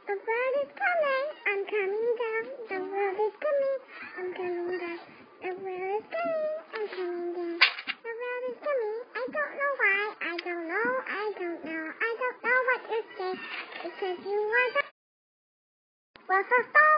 The world is coming, I'm coming down. The world is coming, I'm coming down. The world is coming, I'm coming down. The world is coming, I don't know why. I don't know what to say. Because you are the... Well,